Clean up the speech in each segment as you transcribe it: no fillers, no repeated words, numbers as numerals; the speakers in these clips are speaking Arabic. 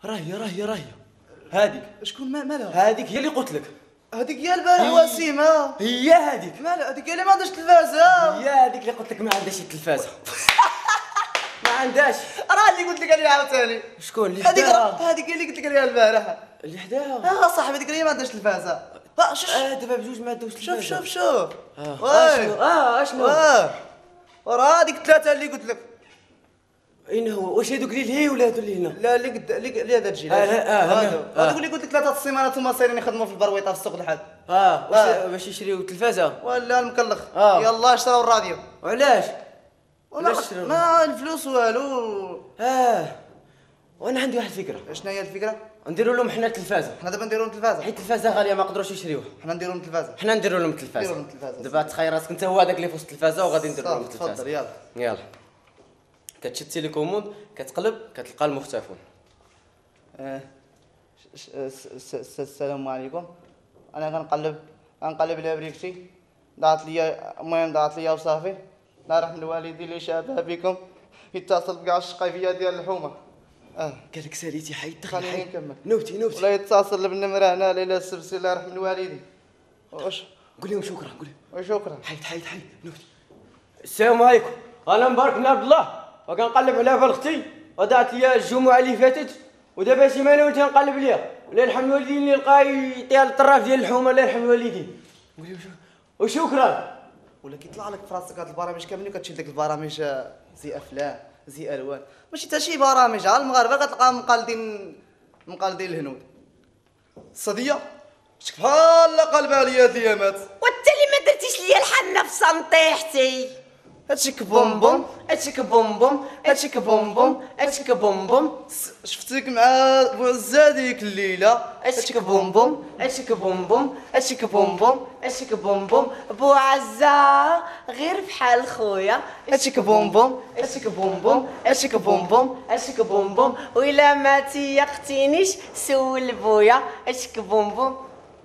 راهي هذيك. شكون مالها؟ هذيك هي اللي قلت لك. هذيك هي البارح وسيمه. هي هذيك. مالها هذيك؟ هي اللي ما عندهاش تلفازه. هي هذيك اللي قلت لك ما عندهاش التلفازه. ما عندهاش. راه اللي قلت لك عليها عاوتاني. شكون اللي هذيك؟ حداها؟ هذيك هي اللي قلت لك عليها البارح. اللي حداها؟ صاحبي هذيك اللي ما عندهاش تلفازه. شوف دابا بجوج ما عندهمش شوف التلفازه. شوف اشنو؟ راه هذيك الثلاثه اللي قلت لك. اين هو؟ واش هذوك اللي لهي ولا هذو اللي هنا؟ لا اللي هذا الجيل. هذوك اللي قلت لك 3 السيمانات هما سايرين يخدموا في البرويطه في السوق الحاد. باش يشريو التلفازه؟ ولا المكلخ. يلا شراو الراديو. وعلاش؟ ما الفلوس والو. وانا عندي واحد الفكره. شنو هي الفكره؟ نديروا لهم حنا التلفازه. حنا دابا نديروا لهم التلفازه حيت التلفازه غاليه ما يقدروش يشريوها. حنا نديروا لهم التلفازه. حنا نديروا لهم التلفازه. دابا تخيل راسك انت هو هذاك اللي في وسط التلفازه وغادي نديروا لهم التلفازه. تفضل يلا كتشد تيليكوموند كتقلب كتلقى المختفون. السلام عليكم. انا غنقلب على بريكتي. ضاعت لي وصافي. الله يرحم الوالدين اللي شابه بكم يتصل بكاع الشقيفيه ديال الحومه. قال لك ساليتي حيد خليني نكمل. نوتي ولا يتصل بالنمره هنا ليلى السبسي الله يرحم الوالدين. واش قول لهم شكرا شكرا. حيد نوتي. السلام عليكم، انا مبارك بن عبد الله وكنقلب على بلختي وضعت لي الجمعه اللي فاتت ودابا سيمانه وانت نقلب عليها. الله يرحم الوالدين اللي لقى يعطيها للطراف ديال الحومه الله يرحم الوالدين. قول لهم وشكرا. ولا كيطلع لك في راسك هاد البرامج كاملين وكتشد لك البرامج زي افلام زي الوان. ماشي حتى شي برامج. المغاربه كتلقاهم مقلدين الهنود. الصديه شك بحال قلبها ليا هاد الايامات. وانت اللي ما درتيش ليا الحنه في صنطيحتي. هادشي كبومبوم هادشي كبومبوم. شفتك مع بوعزة ديك الليله. هادشي كبومبوم بوعزة غير بحال خويا. هادشي كبومبوم وإلا ما تيقتينيش سول بويا. هادشي كبومبوم.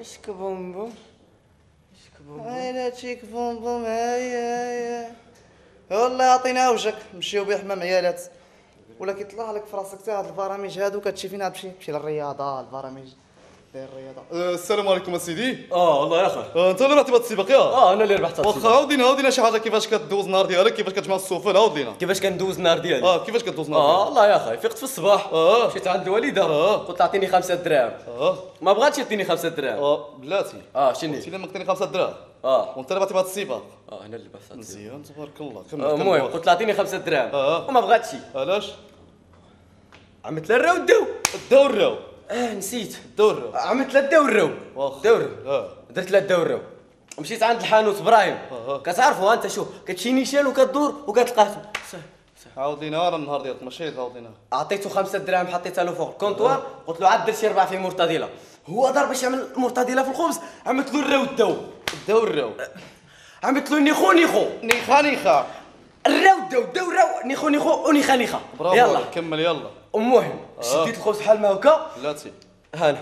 هادشي كبومبوم. هيا والله عطينا وجهك نمشيو بيه حمام عيالات. ولا كيطلع لك في راسك حتى هاد البرامج هادو كتشي فينا تمشي للرياضه. البرامج ديال الرياضه. السلام عليكم اسيدي. والله يا اخي انت اللي رحتي بهاد السباق يا؟ انا اللي ربحت. واخا عاودينا شي حاجه. كيفاش كدوز النهار ديالك؟ كيفاش كتجمع السفن؟ عاود كيفاش كندوز النهار ديالي؟ كيفاش كدوز النهار ديالك؟ والله يا اخي فقت في الصباح مشيت عند الوالده قلت عطيني 5 دراهم. ما بغاتش يعطيني 5 دراهم. بلاتي شني قلتي لي ما عطيني 5 دراهم. وانت اللي بغيتي بهاد السباق. انا اللي بغيت. مزيان تبارك الله. المهم قلت له عطيني 5 دراهم وما بغاتش. علاش؟ عملت له الراو الدو. نسيت الدو. عملت له الدو درت له الدو. مشيت عند الحانوت ابراهيم. كتعرفوا انت شوف كتمشي نيشان وكدور وكتلقاه. عاودينا راه النهار ديالك ماشي عاودينا. عطيته 5 دراهم حطيتها له فوق الكونطوار قلت له عاد درتي 4 في مرتديله. هو دار باش يعمل مرتديله في الخبز عملت له الراو الدو. عملت له نيخو نيخا الراو نيخو ونيخا. برافو. يلا كمل يلا. المهم شديت الخبز بحال ما هكا. بلاتي هانا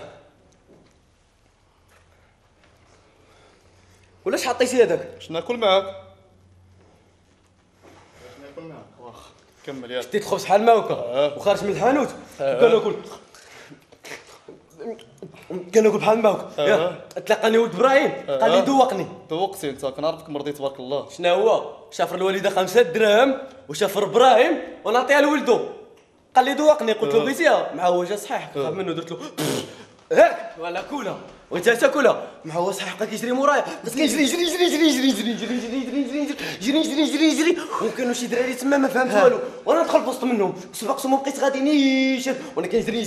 ولاش حطيتي هذاك؟ باش ناكل معاك. واخا كمل يلا. شديت الخبز بحال ما هكا وخارج من الحانوت كناكل بحال ما هكا. تلاقاني ولد ابراهيم قال لي دوقتي انت كنعرفك مرضي تبارك الله. شنو هو؟ شافر الوالده 5 دراهم وشافر ابراهيم ونعطيها لولدو قال لي دوقني. قلت له بغيتيها مع هو جا صحيح خاف منه درت له هاك ولا كولها وانت تاكلها مع هو صحيح بقى كيجري مورايا بس كنجري وكانوا شي دراري تما ما فهمت والو وانا ندخل في وسط منهم سبقتهم وبقيت غادي نيشان وانا كنجري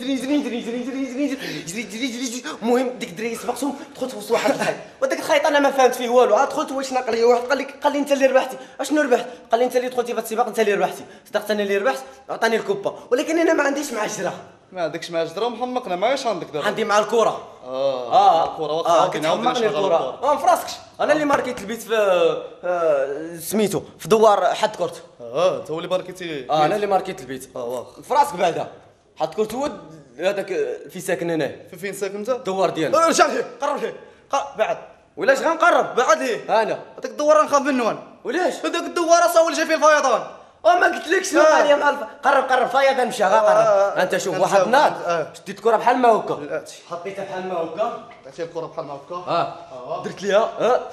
المهم ديك الدراري سبقتهم دخلت في وسط واحد الخيط وداك الخيط انا ما فهمت فيه والو عاد دخلت واش ناقل لي واحد قال لي انت اللي ربحتي. اشنو ربحت؟ قال لي انت اللي دخلتي في السباق انت اللي ربحتي. صدقت انا اللي ربحت عطاني الكوبا ولكن انا ما عنديش معجره. ما عندكش مع جدره محمقنا معاش عندك دابا. عندي مع الكره. الكره واخا كتحمقني الكره. ما فراسكش انا اللي ماركيت البيت في سميتو في دوار حد كرت. انت هو اللي ماركيتي. انا اللي ماركيت البيت. واخا فراسك بعدا حد كرت هو هذاك في ساكن هنا. فين ساكن انت؟ الدوار ديالنا. رجع ليه قرب ليه بعد. ولاش غنقرب بعد ليه؟ انا هذاك الدوار نخاف منه انا. ولاش؟ هذاك الدوار صاول جاي فيه الفيضان. وما قلتلكش شنو غادي مع قرب فايض نمشي غا قرب. انت شوف واحد النهار شديت كره بحال ما هكا، حطيتها بحال ما هكا، عطيتي الكره بحال ما هكا، درت ليها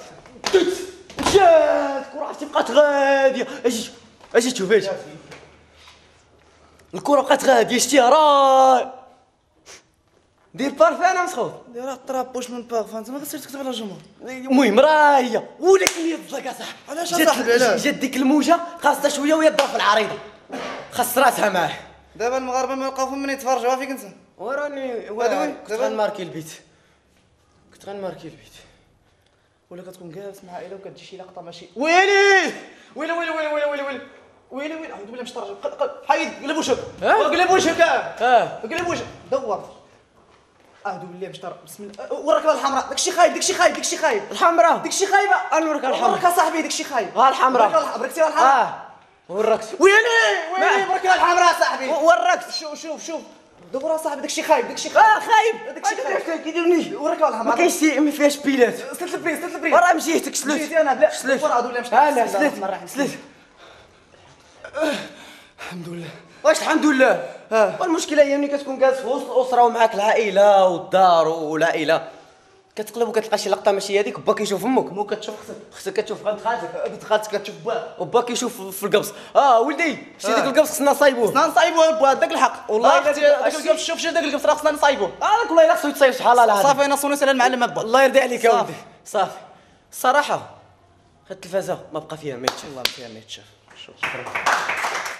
مشات الكره عرفتي بقات غاديه. اجي شوف الكره بقات غاديه شتيها راه دير بارفان مسخوط، دير الطرابوش من بارفان. انت ما خصكش تكتب على الجمهور. المهم راه هي ولكن يضلك اصاحبي. علاش اصاحبي علاش؟ جات ديك الموجه خاصها شويه وهي تضرب في العريضه، خاص راسها معاه. دابا المغاربه ما لقاو فين من يتفرجوا فيك انت. وراني هذا وين؟ كنت غنماركي البيت، ولا كتكون جالس مع عائله وكتجي شي لقطه ماشي ويلي اعوذ بالله مش طرج. حيد قلب وجهك، ها؟ قلب وجهك، قلب وجهك دور. اعوذ بالله مش طرج. بسم الله. وراك الحمراء، داكشي خايب الحمراء داكشي خايبه. نوريك الحمراء، وراك صاحبي داكشي خايب. ها الحمراء بركتي الحمراء. وراك ويلي برك الحمراء صاحبي. وراك شوف دور صاحبي داكشي خايب خايب داكشي خايب. كيديرني وراك الحمراء. ما كاينش ما فيهاش بيلات. سلت البريز راه مشيتك سلت جيتي انا بلا سلت. اعوذ بالله مش انا سلت الحمد لله. واش الحمد لله. والمشكله هي ملي كتكون جالس في وسط الاسره ومعاك العائله والدار والعائله كتقلب وكتلقى شي لقطه ماشي هذيك، با كيشوف امك، مو كتشوف خصك كتشوف بنت خالتك، بنت خالتك كتشوف باه. وبا كيشوف في القبص. ولدي شتي داك القبص خصنا نصايبوه. خصنا نصايبوه باه داك الحق. والله اختي داك القبص شوف داك القبص راه خصنا نصايبوه. هذاك والله الا خصو يتصايب شحال العظيم. صافي انا صوني سال المعلم با. الله يرضي عليك يا صافي. ولدي صافي. الصراحه هاد التلفازه ما بقى فيها ما يتشاف. والله ما فيها ما يتشاف. شكرا.